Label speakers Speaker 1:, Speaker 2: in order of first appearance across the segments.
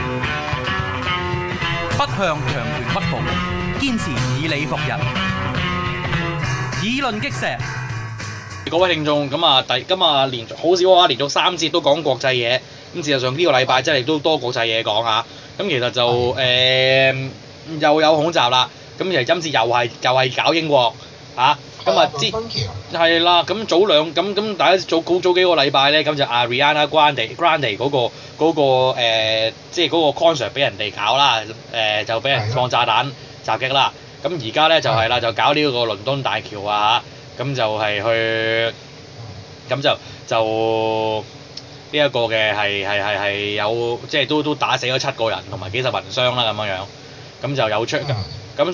Speaker 1: 不向強權屈服，堅持以理服人，議論擊石。
Speaker 2: 各位聽眾，咁啊，今日連續好少啊，連續3節都講國際嘢。咁事實上呢個禮拜真係都多國際嘢講嚇。咁其實就又有恐襲啦。咁其實今次又係搞英國嚇。咁啊係啦。咁咁大家早幾個禮拜咧，咁就Ariana Grande 嗰個即係嗰個 concert 俾人哋搞啦。就俾人放炸彈襲擊啦。咁而家咧就係啦，就搞呢個倫敦大橋啊嚇。咁就係去，咁就呢一個嘅係有，即係都打死咗7個人同埋幾十人傷啦咁樣樣，咁就有出，咁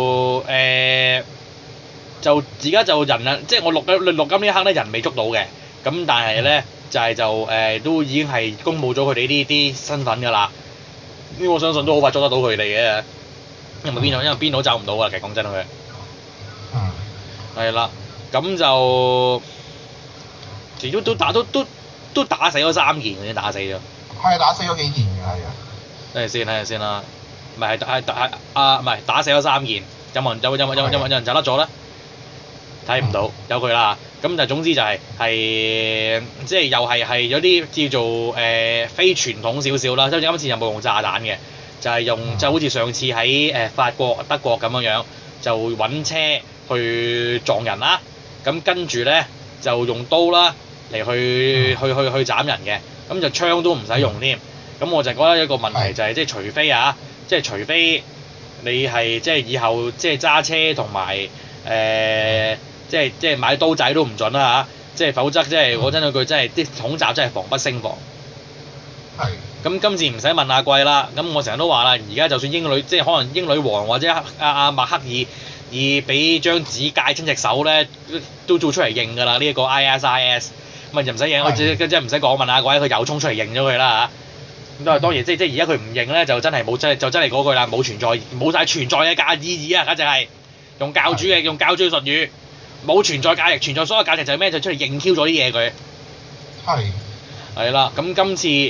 Speaker 2: 就而家就人啊，即係我錄音呢一刻咧人未捉到嘅，咁但係咧就都已經係公佈咗佢哋呢啲身份㗎啦，咁我相信都好快捉得到佢哋嘅，因為邊度走唔到啊，其實講真佢，係啦。咁就其實都打死咗3件，已經打死咗。
Speaker 3: 係打死咗幾件嘅，係啊。
Speaker 2: 睇下先啦，唔係打死咗3件，有冇人走甩咗咧？睇唔到，有佢啦。咁就總之就係即係又係有啲叫做非傳統少少啦，即係今次又冇用炸彈嘅，就係用就好似上次喺法國、德國咁樣樣，就揾車去撞人啦。咁跟住咧就用刀啦嚟去斬人嘅，咁就槍都唔使用添。咁我就覺得一個問題就係即係除非你係即係以後即係揸車同埋即係買刀仔都唔準啦嚇，即係否則即係我真係句真係啲恐襲真係防不勝防。
Speaker 3: 係。咁
Speaker 2: 今次唔使問阿貴啦，咁我成日都話啦，而家就算英女即係可能英女王或者阿默克爾。而俾張紙戒親隻手咧，都做出嚟認㗎啦！呢一個 ISIS，咁啊就唔使認，即係唔使講問下鬼，佢又衝出嚟認咗佢啦嚇。咁當然即係而家佢唔認咧，就真係冇真係嗰句啦，冇晒存在嘅價意義啊！簡直係用教主嘅術語，冇存在價值，存在所有價值就係咩？就出嚟認 Q 咗啲嘢佢。係啦，咁今次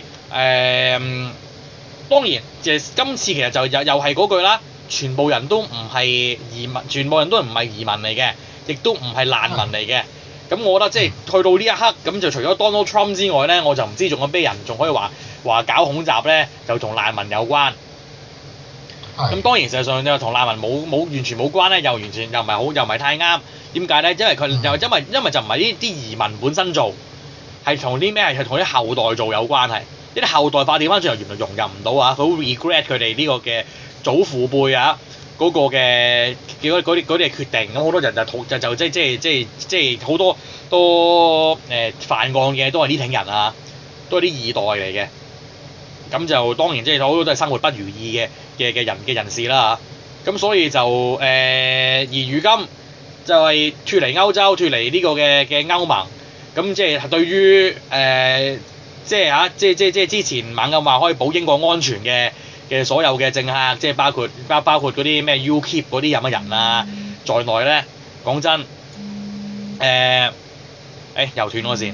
Speaker 2: 當然今次其實就又係嗰句啦。全部人都唔係移民，全部人都唔係移民嚟嘅，亦都唔係難民嚟嘅。咁我覺得即係去到呢一刻，咁就除咗 Donald Trump 之外咧，我就唔知仲有咩人仲可以話搞恐襲咧，就同難民有關。咁當然實際上就同難民冇完全冇關咧，又唔係太啱。點解咧？因為佢因為就唔係呢啲移民本身做，係同啲咩係同啲後代做有關係。呢啲後代化調翻轉頭原來融入唔到啊！佢好 regret 佢哋呢個嘅祖父輩啊嗰個嘅嗰啲嘅決定，咁好多人就即係好多都犯案嘅都係呢挺人啊，都係啲二代嚟嘅。咁就當然即係好多都係生活不如意嘅人士啦嚇。咁所以就而如今就係脱離歐洲、脱離呢個嘅歐盟，咁即係對於即係之前猛咁話可以保英國安全嘅所有嘅政客，即係包括嗰啲咩 UKIP 嗰啲咁嘅人啊，在內咧，講真，又斷咗線，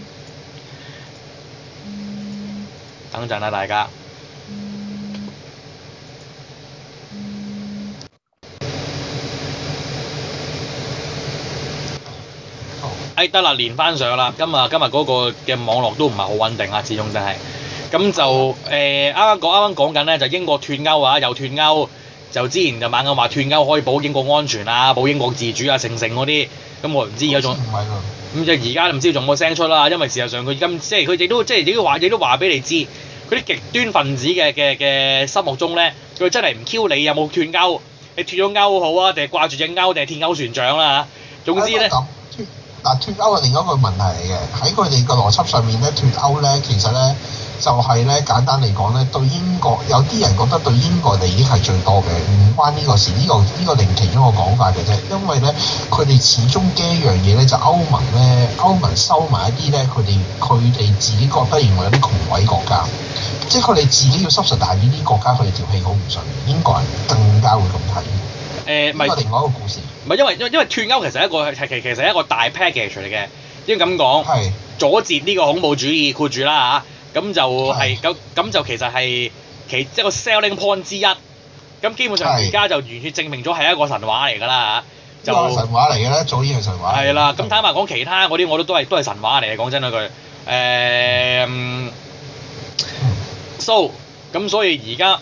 Speaker 2: 等陣啦大家。得啦，連翻上啦，今日嗰個嘅網絡都唔係好穩定啊，始終真係。咁就啱啱講緊咧，就英國脱歐啊，又脱歐，就之前就猛咁話脱歐可以保英國安全啊，保英國自主啊，成嗰啲，咁我唔知而家仲唔係喎。咁就而家唔知仲有冇聲出啦，因為事實上佢即係佢哋都話俾你知，佢啲極端分子嘅心目中咧，佢真係唔 Q 你有冇脱歐，你脱咗歐好啊，定係掛住隻歐，定係鐵歐船長啦嚇。總之咧。
Speaker 3: 嗱，脱歐係另一個問題嚟嘅，喺佢哋個邏輯上面咧，脱歐咧其實咧就係咧簡單嚟講咧，對英國有啲人覺得對英國利益係最多嘅，唔關呢個事，呢個另其中一個講法嘅啫。因為咧，佢哋始終驚一樣嘢咧，就歐盟收埋一啲咧，佢哋自己覺得認為有啲窮鬼國家，即係佢哋自己要subsidize大呢啲國家，佢哋條氣好唔順，英國人更加會咁睇。呢個另外一個故事。
Speaker 2: 唔係因為脱歐其實係一個大 package 嚟嘅，應該咁講。阻截呢個恐怖主義括住啦嚇，咁就係咁就其實係一個 selling point 之一。咁基本上而家就完全證明咗係一個神話嚟㗎啦嚇。
Speaker 3: 就神話嚟嘅咧，早已係神話。
Speaker 2: 係啦，咁坦白講，其他嗰啲我都係神話嚟嘅，講真嗰句。So 咁所以而家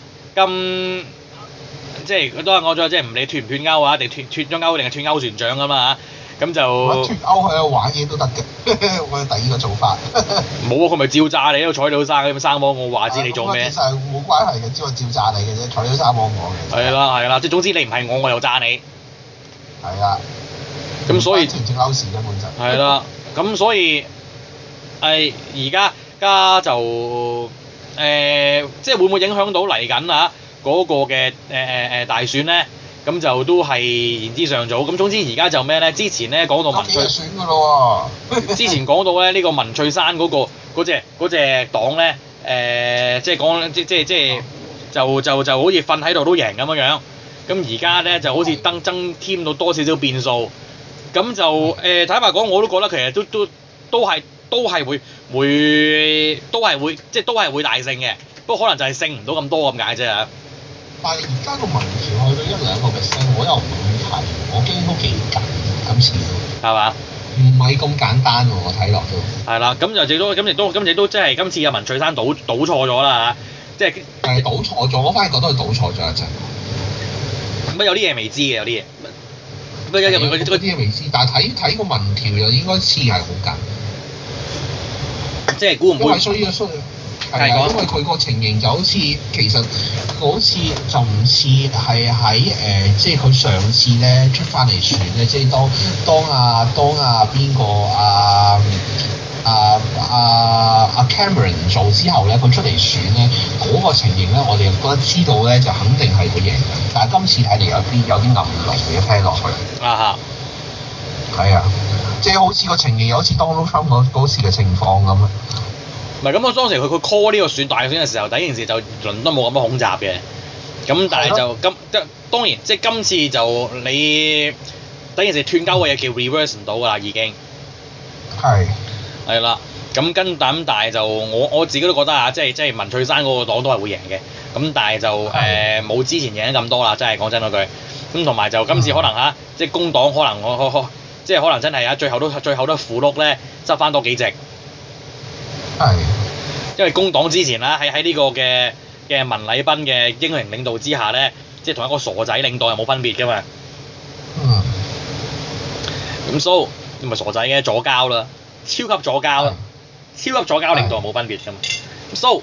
Speaker 2: 即係都係講咗，即係唔理脫唔脫歐啊，定脫咗歐定係脫歐船長㗎嘛嚇，咁就
Speaker 3: 脫歐喺度玩嘢都得嘅，我有第二個做法。
Speaker 2: 冇啊，佢咪照炸你喺度睬你好生咁生芒，我話知你做咩？
Speaker 3: 其實冇關係嘅，只係照炸你嘅啫，睬你好生芒我嘅。
Speaker 2: 係啦，即係總之你唔係我又炸你。
Speaker 3: 係啦。
Speaker 2: 咁所以
Speaker 3: 脫唔脫歐事根本就
Speaker 2: 係啦，咁所以而家就即係會唔會影響到嚟緊啊嗰個嘅大選咧？咁就都係言之尚早。咁總之而家就咩咧？之前咧講到文翠
Speaker 3: 選㗎咯喎。
Speaker 2: 之前講到咧呢個文翠珊嗰隻黨咧即係講即就好似瞓喺度都贏咁樣。咁而家咧就好似增添到多少少變數。咁就坦白講，我都覺得其實都係會即係都係會大勝嘅，不過可能就係勝唔到咁多咁解啫。
Speaker 3: 但係而家個民調去到1-2%，我又唔睇，我驚都幾緊今次都。
Speaker 2: 係嘛？
Speaker 3: 唔係咁簡單喎，我睇落都。
Speaker 2: 係啦，咁亦都即係今次嘅文翠珊賭錯咗啦嚇，即係
Speaker 3: 賭錯咗，我反而覺得佢賭錯咗一陣。
Speaker 2: 乜有啲嘢未知嘅，有啲嘢。
Speaker 3: 嗰啲嘢未知，但係睇個民調又應該似係好緊。
Speaker 2: 即係估唔會？
Speaker 3: 因為係啊，因為佢個情形就好似其實好似就唔似係喺即係佢上次咧出翻嚟選咧，即係當邊個Cameron 做之後咧，佢出嚟選咧嗰個情形咧，我哋覺得知道咧就肯定係會贏嘅。但係今次睇嚟有啲暗湧嘅聽落去。
Speaker 2: 啊
Speaker 3: 哈！係啊，即係好似個情形又好似 Donald Trump 嗰時嘅情況咁啊。
Speaker 2: 唔係咁，我當時佢 call 呢個大選嘅時候，第一件事就倫敦冇咁多恐襲嘅。咁但係就當然即係今次就你第一件事脫歐嘅嘢叫 reverse 唔到㗎啦，已經。係啦，咁但係就我自己都覺得啊，即係文翠珊嗰個黨都係會贏嘅。咁但係就冇之前贏得咁多啦，真係講真嗰句。咁同埋就今次可能即係工黨可能即係可能真係最後都符碌咧，執翻多幾席。因為工黨之前啦，喺呢個嘅文禮彬嘅英明領導之下咧，即係同一個傻仔領導係冇分別㗎嘛。咁 so 唔係傻仔嘅左膠啦，超級左膠啦，超級左膠領導係冇分別㗎嘛。so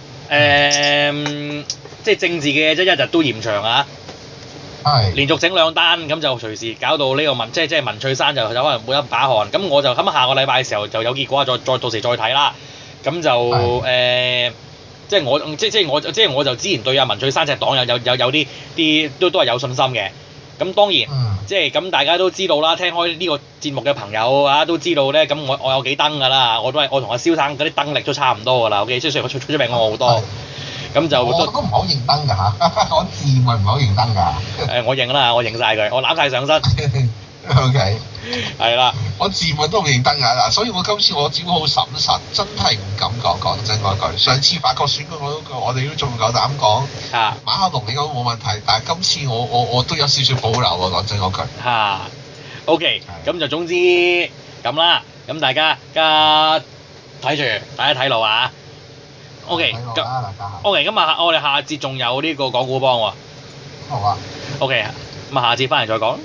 Speaker 2: 即係政治嘅一日都延長啊。連續整2單，咁就隨時搞到呢個即係文翠珊就有可能冇一把汗。咁我就咁下個禮拜嘅時候就有結果，再到時再睇啦。咁就即係我就之前對文翠珊隻黨有啲都係有信心嘅。咁當然即係咁大家都知道啦，聽開呢個節目嘅朋友都知道咧。咁我有幾燈㗎啦，我同阿蕭生嗰啲燈力都差唔多㗎啦。OK，即係雖然佢出名我好多。咁就
Speaker 3: 我都唔好認燈㗎嚇，我自問唔好認燈㗎。
Speaker 2: 我認啦，我認晒佢，我攬晒上身。
Speaker 3: OK。
Speaker 2: 係啦。
Speaker 3: 我自問都唔認燈㗎嗱，所以我今次我只好審慎，真係唔敢講真嗰句。上次法國選舉我哋都仲夠膽講。馬克龍應該冇問題，但係今次我都有少少保留喎，講真嗰句。
Speaker 2: OK，咁就總之咁啦，咁大家睇住，大家睇路啊。OK，咁我哋下節仲有呢個講古幫喎。
Speaker 3: 好啊。
Speaker 2: OK，咁下節翻嚟再講。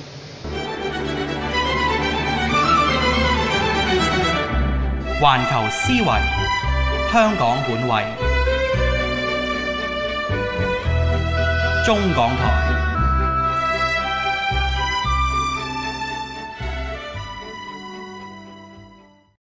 Speaker 1: 環球思維，香港本位，中港台。